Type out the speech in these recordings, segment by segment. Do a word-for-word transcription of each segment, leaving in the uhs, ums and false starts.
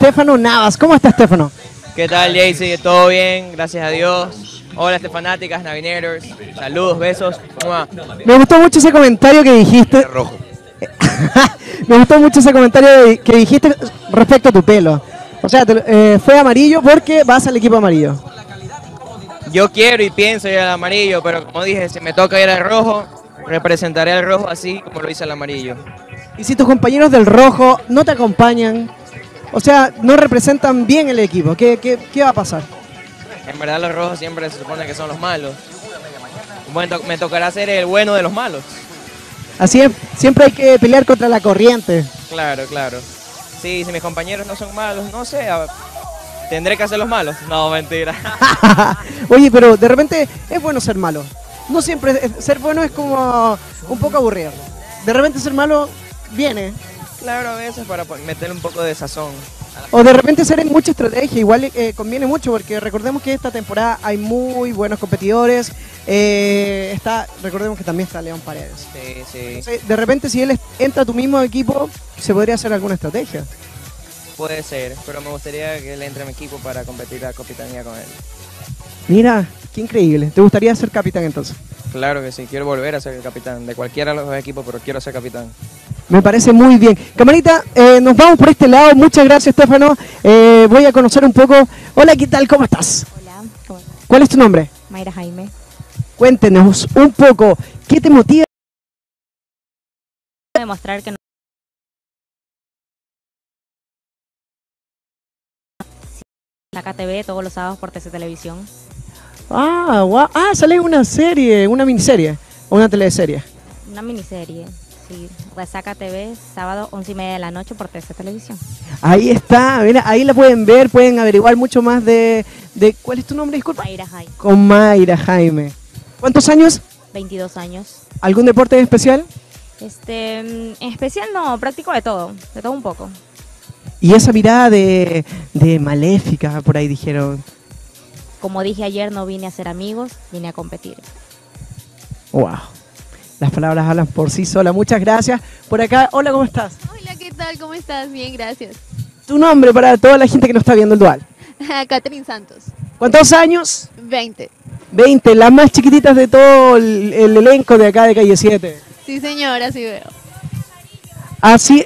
Estefano Navas. ¿Cómo está Estefano? ¿Qué tal, Jaycee? ¿Todo bien? Gracias a Dios. Hola, Estefanáticas, Navinators. Saludos, besos. ¡Mua! Me gustó mucho ese comentario que dijiste. Rojo. Me gustó mucho ese comentario que dijiste respecto a tu pelo. O sea, te- eh, fue amarillo porque vas al equipo amarillo. Yo quiero y pienso ir al amarillo, pero como dije, si me toca ir al rojo, representaré al rojo así como lo hice al amarillo. Y si tus compañeros del rojo no te acompañan, o sea, no representan bien el equipo, ¿qué, qué, qué va a pasar? En verdad los rojos siempre se supone que son los malos. Bueno, me tocará ser el bueno de los malos. Así es, siempre hay que pelear contra la corriente. Claro, claro. Sí, si mis compañeros no son malos, no sé, a- ¿tendré que hacer los malos? No, mentira. Oye, pero de repente es bueno ser malo. No siempre, es- ser bueno es como un poco aburrido. De repente ser malo viene. Claro, a veces para pon- meterle un poco de sazón. O de repente ser en mucha estrategia, igual eh, conviene mucho porque recordemos que esta temporada hay muy buenos competidores. eh, está, recordemos que también está León Paredes. Sí, sí. Entonces, de repente si él es- entra a tu mismo equipo, se podría hacer alguna estrategia. Puede ser, pero me gustaría que él entre a mi equipo para competir a capitanía con él. Mira, qué increíble. ¿Te gustaría ser capitán entonces? Claro que sí, quiero volver a ser el capitán de cualquiera de los dos equipos, pero quiero ser capitán. Me parece muy bien. Camarita, eh, nos vamos por este lado. Muchas gracias, Estefano. Eh, voy a conocer un poco. Hola, ¿qué tal? ¿Cómo estás? Hola, ¿cómo estás? ¿Cuál es tu nombre? Mayra Jaime. Cuéntenos un poco. ¿Qué te motiva? Demostrar que no. La K T V todos los sábados por T C Televisión. Ah, guau. Ah, sale una serie, una miniserie, o una teleserie. Una miniserie. Sí, Resaca T V, sábado once y media de la noche por T C Televisión. Ahí está, mira, ahí la pueden ver, pueden averiguar mucho más de, de ¿cuál es tu nombre? Disculpa. Mayra Jaime. Con Mayra Jaime. ¿Cuántos años? veintidós años. ¿Algún deporte en especial? Este, mm, en especial no, practico de todo, de todo un poco. Y esa mirada de, de maléfica, por ahí dijeron. Como dije ayer, no vine a ser amigos, vine a competir. Wow. Las palabras hablan por sí solas. Muchas gracias. Por acá, hola, ¿cómo estás? Hola, ¿qué tal? ¿Cómo estás? Bien, gracias. Tu nombre para toda la gente que no está viendo el dual. Catherine Santos, ¿Cuántos años? veinte. veinte, las más chiquititas de todo el, el elenco de acá de Calle siete. Sí, señora, sí veo. Así.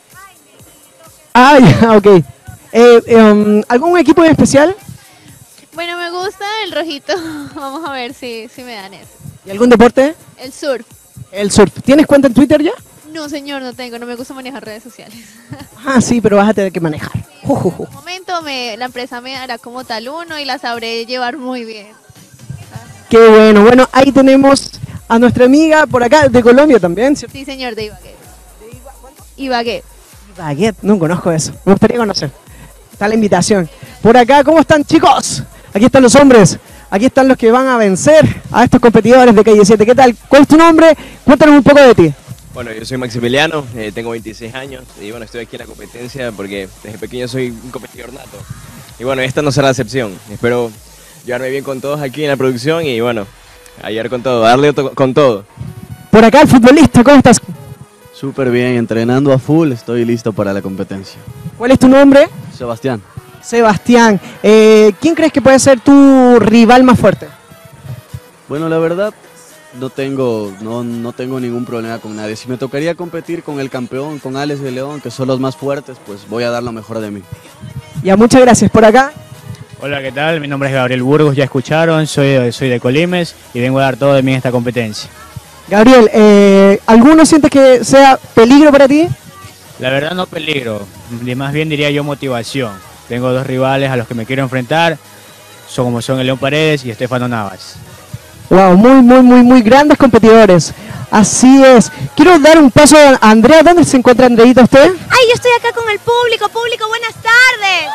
Ah, ya, ok. Eh, em, ¿Algún equipo en especial? Bueno, me gusta el rojito. Vamos a ver si, si me dan eso. ¿Y algún deporte? El surf. El surf. ¿Tienes cuenta en Twitter ya? No, señor, no tengo. No me gusta manejar redes sociales. Ah, sí, pero vas a tener que manejar. Ju, ju, ju. En un momento me, la empresa me dará como tal uno y la sabré llevar muy bien. Qué bueno. Bueno, ahí tenemos a nuestra amiga por acá de Colombia también, ¿cierto? Sí, señor, de Ibagué. Ibagué. Baguette, no conozco eso. Me gustaría conocer. Está la invitación. Por acá, ¿cómo están, chicos? Aquí están los hombres. Aquí están los que van a vencer a estos competidores de Calle siete. ¿Qué tal? ¿Cuál es tu nombre? Cuéntanos un poco de ti. Bueno, yo soy Maximiliano, eh, tengo veintiséis años y bueno, estoy aquí en la competencia porque desde pequeño soy un competidor nato. Y bueno, esta no será la excepción. Espero llevarme bien con todos aquí en la producción y bueno, ayer con todo, darle to- con todo. Por acá, el futbolista, ¿cómo estás? Súper bien, entrenando a full, estoy listo para la competencia. ¿Cuál es tu nombre? Sebastián, Sebastián. Eh, ¿Quién crees que puede ser tu rival más fuerte? bueno, la verdad, no tengo, no, no tengo ningún problema con nadie. Si me tocaría competir con el campeón, con Alex de León, que son los más fuertes, pues voy a dar lo mejor de mí. Ya, muchas gracias. Por acá, Hola, ¿qué tal? Mi nombre es Gabriel Burgos, ya escucharon, soy, soy de Colimes y vengo a dar todo de mí en esta competencia. Gabriel, eh, ¿alguno sientes que sea peligro para ti? La verdad no peligro, de- más bien diría yo motivación. Tengo dos rivales a los que me quiero enfrentar, son como son el León Paredes y Estefano Navas. Wow, muy, muy, muy, muy grandes competidores. Así es. Quiero dar un paso a Andrea. ¿Dónde se encuentra Andreita usted? Ay, yo estoy acá con el público. Público, buenas tardes.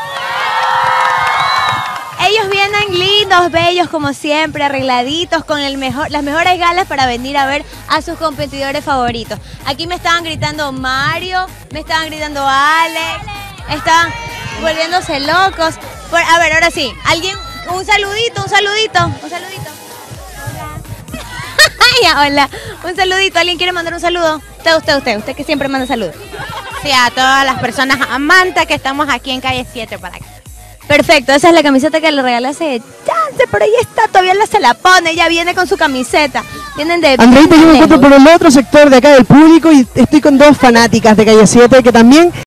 Ellos vienen lindos, bellos como siempre, arregladitos, con el mejor, las mejores galas para venir a ver a sus competidores favoritos. Aquí me estaban gritando Mario, me estaban gritando Alex, estaban volviéndose locos. Por, a ver, ahora sí, alguien, un saludito, un saludito, un saludito. Hola. Ya, hola, un saludito, ¿alguien quiere mandar un saludo? Usted, usted, usted, usted que siempre manda saludos. sí, a todas las personas amantes que estamos aquí en calle siete para acá. Perfecto, esa es la camiseta que le regalé hace chance, por ahí está, todavía la se la pone, ella viene con su camiseta. Vienen de... Andreita, yo me encuentro por el otro sector de acá del público y estoy con dos fanáticas de calle siete que también